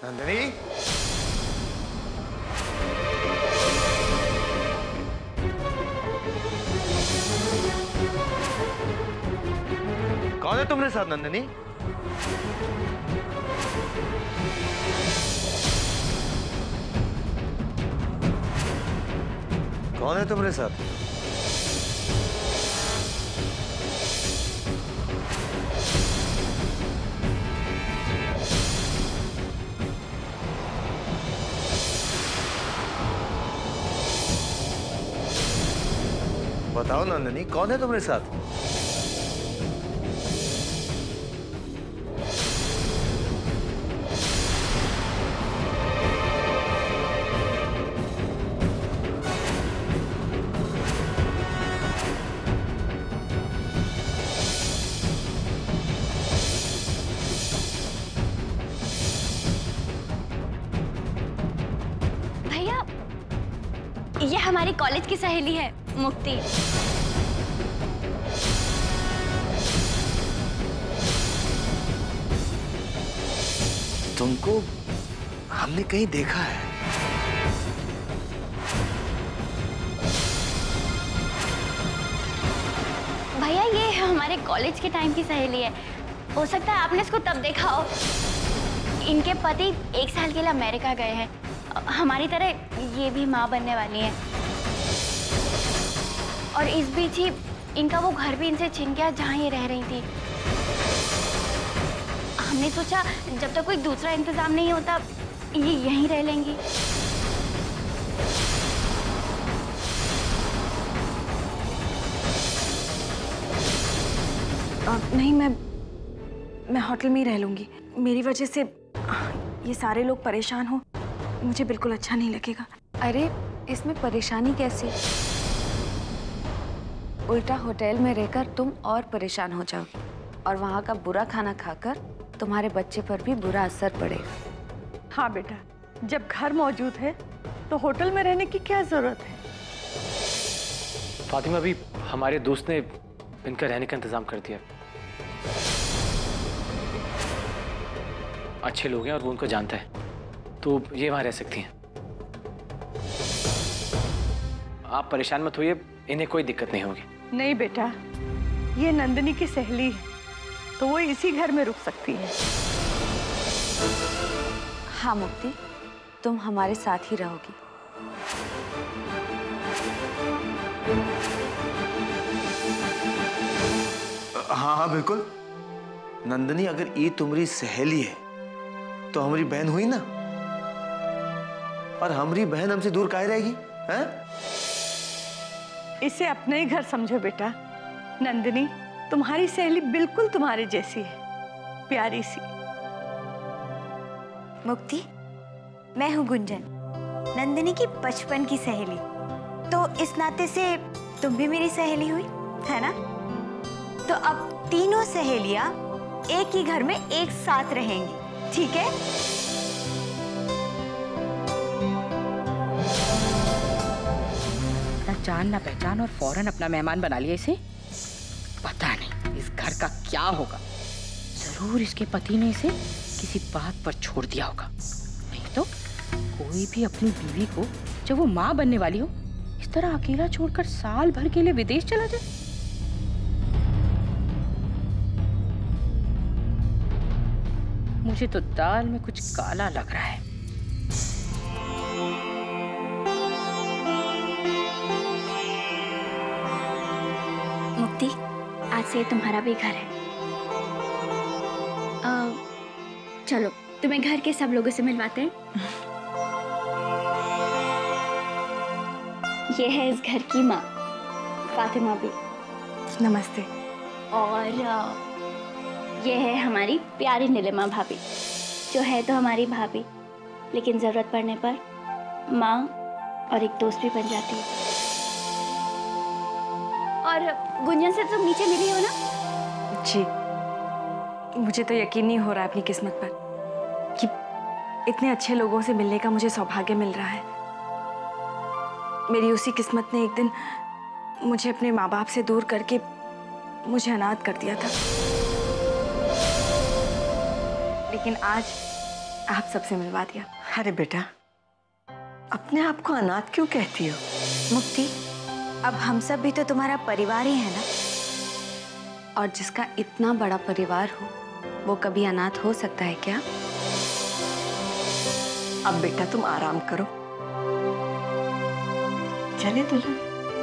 नंदिनी, कौन है तुम्हारे साथ? नंदिनी, कौन है तुम्हारे साथ? बताओ नंदिनी, कौन है तुम्हारे साथ? भैया, ये हमारी कॉलेज की सहेली है, मुक्ति। तुमको हमने कहीं देखा है। भैया, ये हमारे कॉलेज के टाइम की सहेली है। हो सकता है आपने इसको तब देखा हो। इनके पति 1 साल के लिए अमेरिका गए हैं। हमारी तरह ये भी माँ बनने वाली हैं। और इस बीच ही इनका वो घर भी इनसे छिन गया जहाँ ये रह रही थी। हमने सोचा जब तक कोई दूसरा इंतजाम नहीं होता ये यहीं रह लेंगी। नहीं, मैं होटल में ही रह लूंगी। मेरी वजह से ये सारे लोग परेशान हो, मुझे बिल्कुल अच्छा नहीं लगेगा। अरे इसमें परेशानी कैसी? उल्टा होटल में रहकर तुम और परेशान हो जाओगी और वहाँ का बुरा खाना खाकर तुम्हारे बच्चे पर भी बुरा असर पड़ेगा। हाँ बेटा, जब घर मौजूद है तो होटल में रहने की क्या जरूरत है? फातिमा, अभी हमारे दोस्त ने इनका रहने का इंतजाम कर दिया। अच्छे लोग हैं और वो उनको जानता है, तो ये वहाँ रह सकती हैं। आप परेशान मत होइए, इन्हें कोई दिक्कत नहीं होगी। नहीं बेटा, ये नंदिनी की सहेली है तो वो इसी घर में रुक सकती है। हाँ मुक्ति, तुम हमारे साथ ही रहोगी। हाँ हाँ बिल्कुल। नंदिनी, अगर ये तुम्हारी सहेली है तो हमारी बहन हुई ना। और हमारी बहन हमसे दूर काहे रहेगी? हैं? इसे अपना ही घर समझो बेटा। नंदिनी तुम्हारी सहेली बिल्कुल तुम्हारे जैसी है, प्यारी सी। मुक्ति, मैं हूँ गुंजन, नंदिनी की बचपन की सहेली। तो इस नाते से तुम भी मेरी सहेली हुई, है ना? तो अब तीनों सहेलियां एक ही घर में एक साथ रहेंगी, ठीक है? ना जान ना पहचान और फौरन अपना मेहमान बना लिया इसे। पता नहीं इस घर का क्या होगा। जरूर इसके पति ने इसे किसी बात पर छोड़ दिया होगा। नहीं तो कोई भी अपनी बीवी को जब वो माँ बनने वाली हो इस तरह अकेला छोड़कर साल भर के लिए विदेश चला जाए। मुझे तो दाल में कुछ काला लग रहा है। मुक्ति, आज से तुम्हारा भी घर है। चलो तुम्हें घर के सब लोगों से मिलवाते हैं। ये है इस घर की माँ, फातिमा भी। नमस्ते। और ये है हमारी प्यारी नीलिमा भाभी, जो है तो हमारी भाभी, लेकिन जरूरत पड़ने पर माँ और एक दोस्त भी बन जाती है। और गुंजन से तुम नीचे मिली हो ना? जी, मुझे तो यकीन नहीं हो रहा है अपनी किस्मत पर कि इतने अच्छे लोगों से मिलने का मुझे सौभाग्य मिल रहा है। मेरी उसी किस्मत ने एक दिन मुझे अपने माँ बाप से दूर करके मुझे अनाथ कर दिया था। लेकिन आज आप सबसे मिलवा दिया। अरे बेटा, अपने आप को अनाथ क्यों कहती हो? मुक्ति, अब हम सब भी तो तुम्हारा परिवार ही है ना। और जिसका इतना बड़ा परिवार हो वो कभी अनाथ हो सकता है क्या? अब बेटा तुम आराम करो। चले दुल्हन,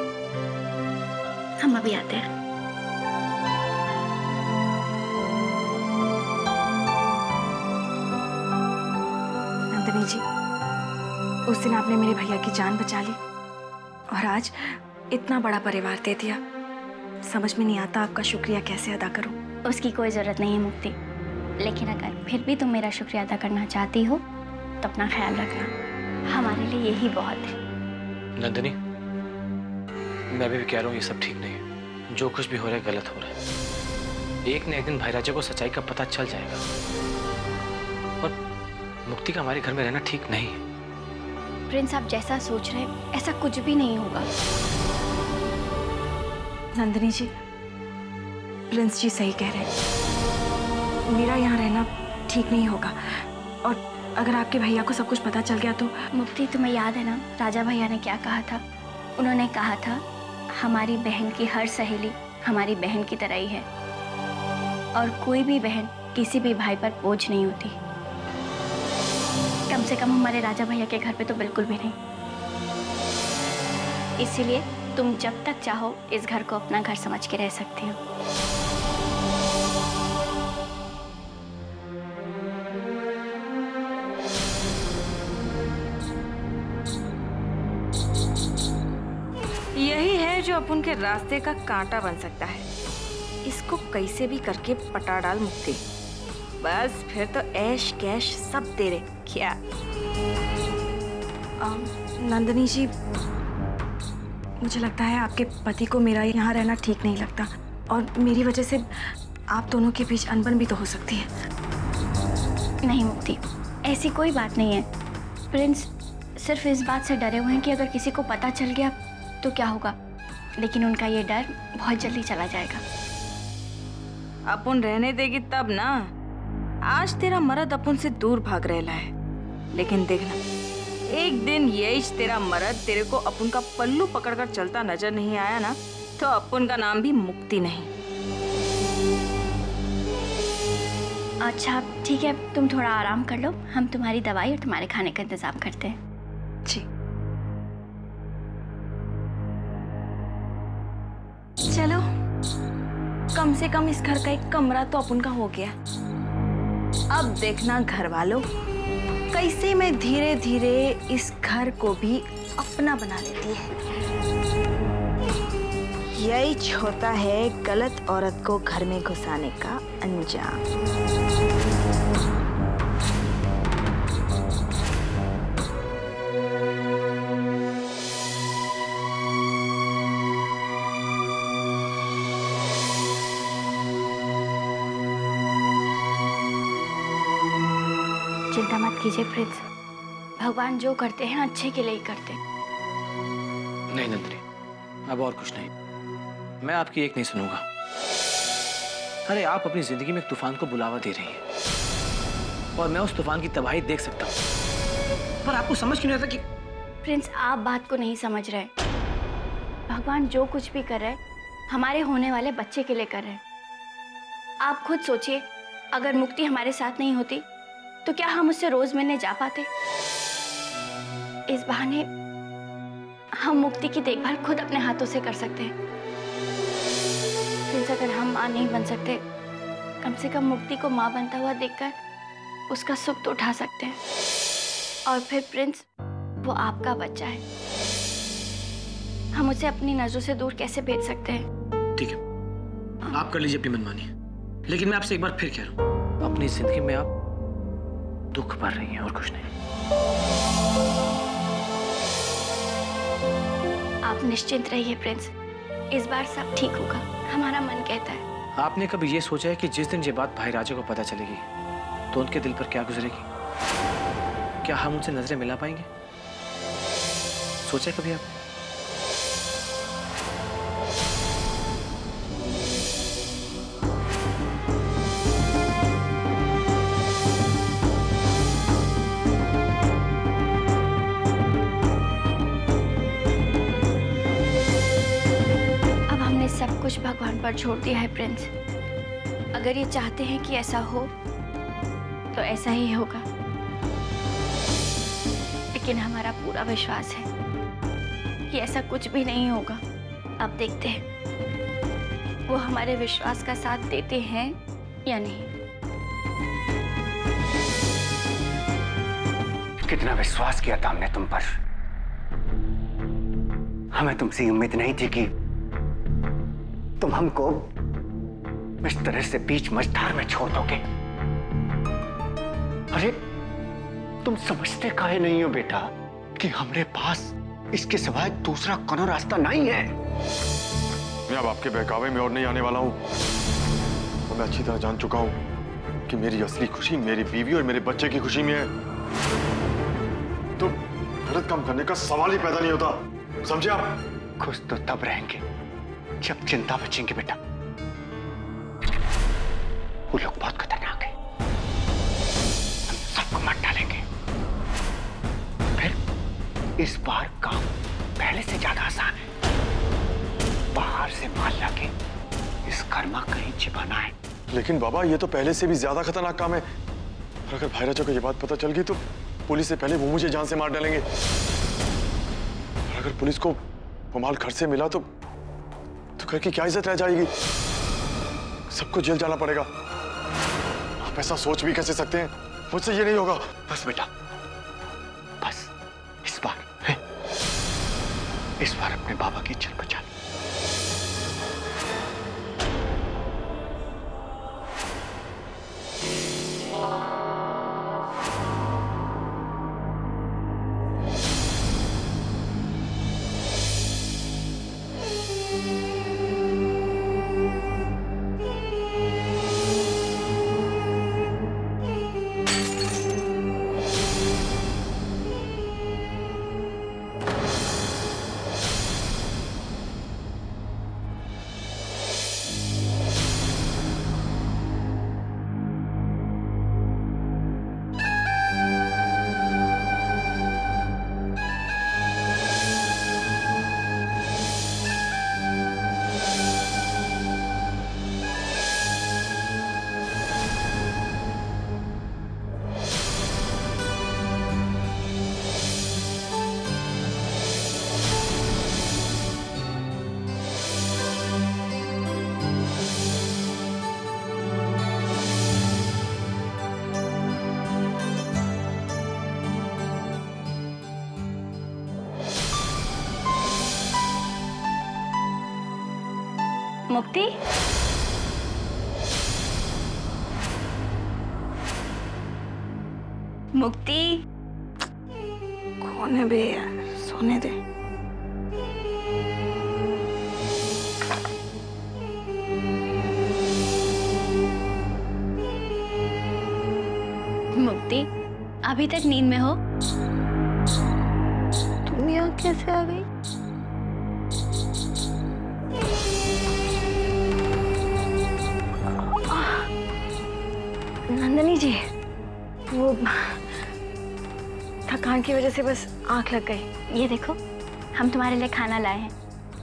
हम अभी आते हैं। नंदिनी जी, उस दिन आपने मेरे भैया की जान बचा ली और आज इतना बड़ा परिवार दे दिया। समझ में नहीं आता आपका शुक्रिया कैसे अदा करूं। उसकी कोई ज़रूरत नहीं है मुक्ति, लेकिन अगर फिर भी तुम मेरा शुक्रिया अदा करना चाहती हो तो अपना ख्याल रखना, हमारे लिए यही बहुत है। नंदिनी, मैं भी कह रहा हूँ ये सब ठीक नहीं है। जो कुछ भी हो रहा है गलत हो रहा है। एक न एक दिन भाई राजा को सच्चाई का पता चल जाएगा और मुक्ति का हमारे घर में रहना ठीक नहीं है। प्रिंस, आप जैसा सोच रहे हैं ऐसा कुछ भी नहीं होगा। नंदिनी जी, प्रिंस जी सही कह रहे हैं। मेरा यहाँ रहना ठीक नहीं होगा और अगर आपके भैया को सब कुछ पता चल गया तो। मुक्ति, तुम्हें याद है ना राजा भैया ने क्या कहा था? उन्होंने कहा था हमारी बहन की हर सहेली हमारी बहन की तरह ही है और कोई भी बहन किसी भी भाई पर बोझ नहीं होती। कम से कम हमारे राजा भैया के घर पे तो बिल्कुल भी नहीं। इसीलिए तुम जब तक चाहो इस घर को अपना घर समझ के रह सकती हो। यही है जो अपन के रास्ते का कांटा बन सकता है। इसको कैसे भी करके पटा डाल मुक्ति, बस फिर तो ऐश कैश सब तेरे। क्या नंदिनी जी, मुझे लगता है आपके पति को मेरा यहाँ रहना ठीक नहीं लगता और मेरी वजह से आप दोनों के बीच अनबन भी तो हो सकती है। नहीं मुक्ति, ऐसी कोई बात नहीं है। प्रिंस सिर्फ इस बात से डरे हुए हैं कि अगर किसी को पता चल गया तो क्या होगा, लेकिन उनका ये डर बहुत जल्दी चला जाएगा। अपन रहने देगी तब ना। आज तेरा मर्द अपन से दूर भाग रहला है, लेकिन देखना एक दिन यही तेरा मर्द तेरे को अपन का पल्लू पकड़कर चलता नजर नहीं आया ना तो अपन का नाम भी मुक्ति नहीं। अच्छा ठीक है, तुम थोड़ा आराम कर लो, हम तुम्हारी दवाई और तुम्हारे खाने का इंतजाम करते हैं। जी चलो, कम से कम इस घर का एक कमरा तो अपन का हो गया। अब देखना घर वालों, कैसे मैं धीरे धीरे इस घर को भी अपना बना लेती है। यही होता है गलत औरत को घर में घुसाने का अंजाम। चिंता मत कीजिए प्रिंस, भगवान जो करते हैं अच्छे के लिए ही करते हैं। नहीं नंदिनी, अब और कुछ नहीं, मैं आपकी एक नहीं सुनूंगा। अरे आप अपनी जिंदगी में एक तूफान को बुलावा दे रही हैं और मैं उस तूफान की तबाही देख सकता हूँ, पर आपको समझ क्यों नहीं आता कि। प्रिंस, आप बात को नहीं समझ रहे। भगवान जो कुछ भी कर रहे हैं हमारे होने वाले बच्चे के लिए कर रहे हैं। आप खुद सोचिए, अगर मुक्ति हमारे साथ नहीं होती तो क्या हम उससे रोज मिलने जा पाते? इस बहाने हम मुक्ति की देखभाल खुद अपने हाथों से कर सकते हैं। प्रिंस, अगर हम माँ नहीं बन सकते, कम से कम मुक्ति को माँ बनता हुआ देखकर उसका सुख तो उठा सकते हैं। और फिर प्रिंस, वो आपका बच्चा है, हम उसे अपनी नजरों से दूर कैसे भेज सकते हैं? ठीक है, आप कर लीजिए अपनी मनमानी, लेकिन मैं आपसे एक बार फिर कह रहा हूँ, अपनी जिंदगी में आप दुख भर रही हैं और कुछ नहीं। आप निश्चिंत रहिए प्रिंस, इस बार सब ठीक होगा, हमारा मन कहता है। आपने कभी ये सोचा है कि जिस दिन ये बात भाई राजा को पता चलेगी तो उनके दिल पर क्या गुजरेगी? क्या हम उनसे नजरें मिला पाएंगे? सोचा कभी आप? कुछ भगवान पर छोड़ दिया है प्रिंस। अगर ये चाहते हैं कि ऐसा हो तो ऐसा ही होगा, लेकिन हमारा पूरा विश्वास है कि ऐसा कुछ भी नहीं होगा। अब देखते हैं वो हमारे विश्वास का साथ देते हैं या नहीं। कितना विश्वास किया था हमने तुम पर। हमें तुमसे उम्मीद नहीं थी कि तुम हमको इस तरह से बीच मझधार में छोड़ दोगे। अरे तुम समझते काहे नहीं हो बेटा कि हमारे पास इसके सिवाय दूसरा कोनो रास्ता नहीं है। मैं अब आपके बहकावे में और नहीं आने वाला हूं। तो मैं अच्छी तरह जान चुका हूं कि मेरी असली खुशी मेरी बीवी और मेरे बच्चे की खुशी में है। तो गलत काम करने का सवाल ही पैदा नहीं होता, समझे आप? खुश तो तब रहेंगे जब चिंता बचेंगे बेटा। वो लोग बहुत खतरनाक है, हम सबको मार डालेंगे। फिर इस बार काम पहले से ज्यादा आसान है। बाहर से माल लाके इस घर में कहीं छिपाना है। लेकिन बाबा ये तो पहले से भी ज्यादा खतरनाक काम है। और अगर भाई राजा को ये बात पता चल गई तो पुलिस से पहले वो मुझे जान से मार डालेंगे। और अगर पुलिस को वो माल घर से मिला तो घर की क्या इज्जत रह जाएगी? सबको जेल जाना पड़ेगा। आप ऐसा सोच भी कैसे सकते हैं? मुझसे ये नहीं होगा। बस बेटा, बस इस बार है, इस बार अपने बाबा की इज्जत बचा ली। मुक्ति, मुक्ति, कौन है बे यार? सोने दे। मुक्ति, अभी तक नींद में हो? तुम यहाँ कैसे आ गई? नंदनी जी, वो थकान की वजह से बस आंख लग गई। ये देखो, हम तुम्हारे लिए खाना लाए हैं।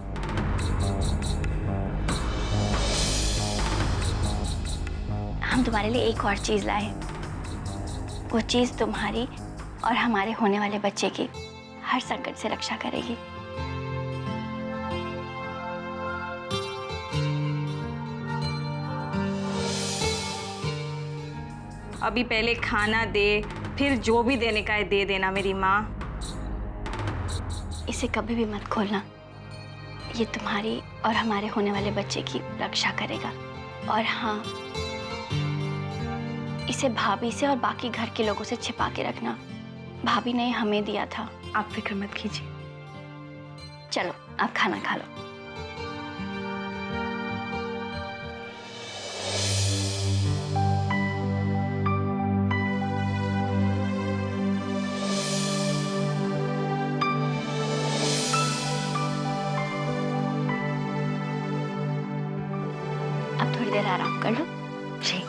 हम तुम्हारे लिए एक और चीज लाए हैं। वो चीज तुम्हारी और हमारे होने वाले बच्चे की हर संकट से रक्षा करेगी। अभी पहले खाना दे, फिर जो भी देने का है दे देना मेरी माँ। इसे कभी भी मत खोलना। ये तुम्हारी और हमारे होने वाले बच्चे की रक्षा करेगा। और हाँ, इसे भाभी से और बाकी घर के लोगों से छिपा के रखना। भाभी ने हमें दिया था। आप फिक्र मत कीजिए। चलो, आप खाना खा लो। अब थोड़ी देर आराम कर लो। जी।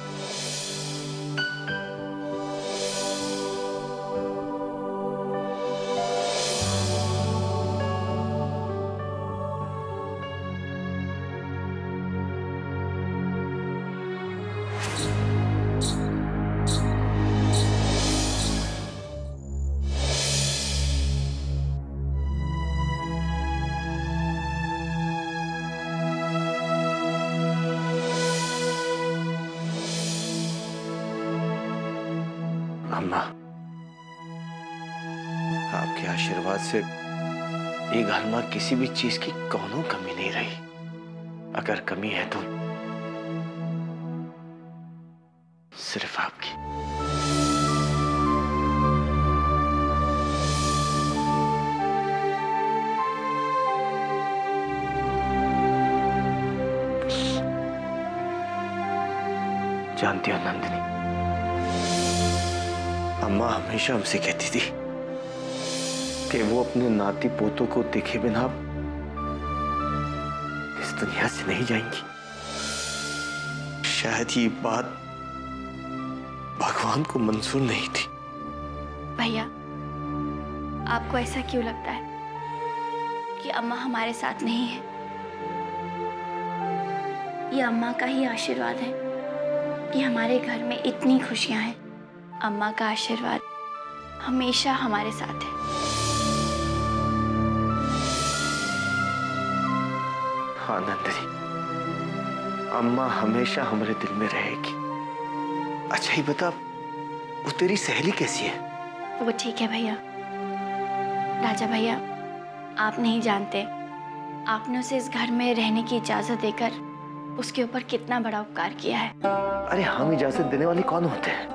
अम्मा, आपके आशीर्वाद से ये घर में किसी भी चीज की कोनो कमी नहीं रही। अगर कमी है तो सिर्फ आपकी। जानती हो नंदिनी, अम्मा हमेशा हमसे कहती थी कि वो अपने नाती पोतों को देखे बिना इस दुनिया से नहीं जाएंगी। शायद ये बात भगवान को मंजूर नहीं थी। भैया, आपको ऐसा क्यों लगता है कि अम्मा हमारे साथ नहीं है? ये अम्मा का ही आशीर्वाद है कि हमारे घर में इतनी खुशियां हैं। अम्मा का आशीर्वाद हमेशा हमारे साथ है। हाँ नंदिनी, अम्मा हमेशा हमारे दिल में रहेगी। अच्छा ही बता, वो तेरी सहेली कैसी है? वो ठीक है भैया। राजा भैया, आप नहीं जानते, आपने उसे इस घर में रहने की इजाजत देकर उसके ऊपर कितना बड़ा उपकार किया है। अरे हम इजाजत देने वाले कौन होते हैं?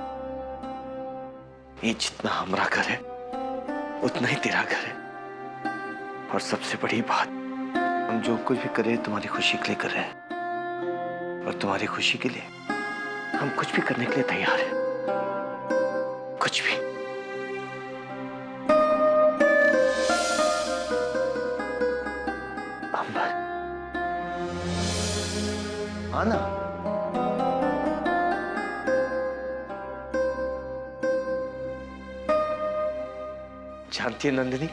ये जितना हमारा घर है उतना ही तेरा घर है। और सबसे बड़ी बात, हम जो कुछ भी करें तुम्हारी खुशी के लिए कर रहे हैं, और तुम्हारी खुशी के लिए हम कुछ भी करने के लिए तैयार हैं। कुछ भी। अंबर, आना। जानती है नंदिनी,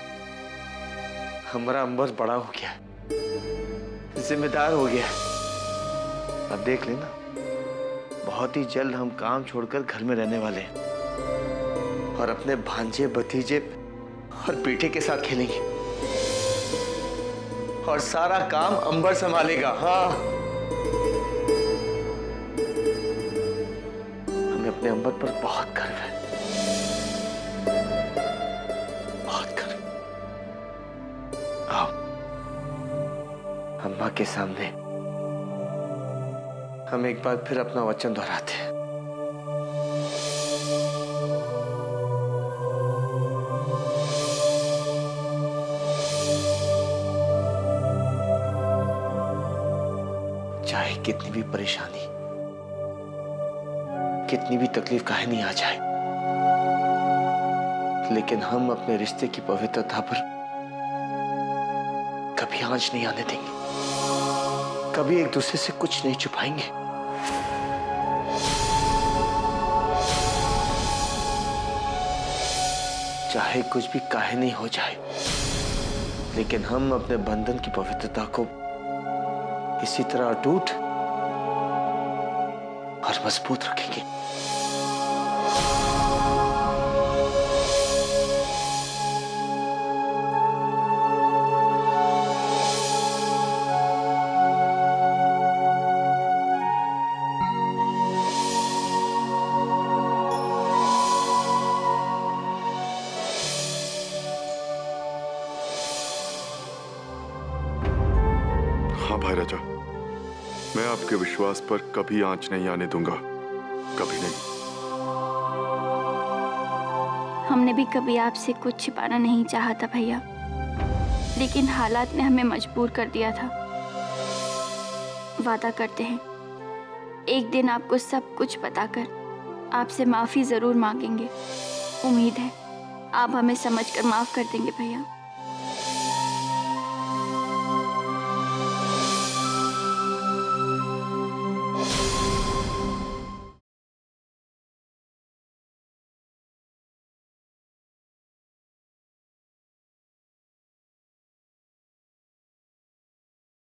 हमारा अंबर बड़ा हो गया, जिम्मेदार हो गया। अब देख लेना, बहुत ही जल्द हम काम छोड़कर घर में रहने वाले हैं और अपने भांजे, भतीजे और बेटे के साथ खेलेंगे और सारा काम अंबर संभालेगा। हाँ, हमें अपने अंबर पर बहुत गर्व है, बहुत गर्व। आओ, अम्मा के सामने हम एक बार फिर अपना वचन दोहराते हैं। चाहे कितनी भी परेशानी, कितनी भी तकलीफ काहे नहीं आ जाए, लेकिन हम अपने रिश्ते की पवित्रता पर कभी आंच नहीं आने देंगे, कभी एक दूसरे से कुछ नहीं छुपाएंगे। चाहे कुछ भी काहे नहीं हो जाए, लेकिन हम अपने बंधन की पवित्रता को इसी तरह अटूट और मजबूत रखेंगे। हाँ भाई राजा, मैं आपके विश्वास पर कभी आंच नहीं आने दूंगा, कभी नहीं। हमने भी कभी आपसे कुछ छिपाना नहीं चाहा था भैया, लेकिन हालात ने हमें मजबूर कर दिया था। वादा करते हैं, एक दिन आपको सब कुछ बताकर आपसे माफी जरूर मांगेंगे। उम्मीद है आप हमें समझकर माफ कर देंगे भैया।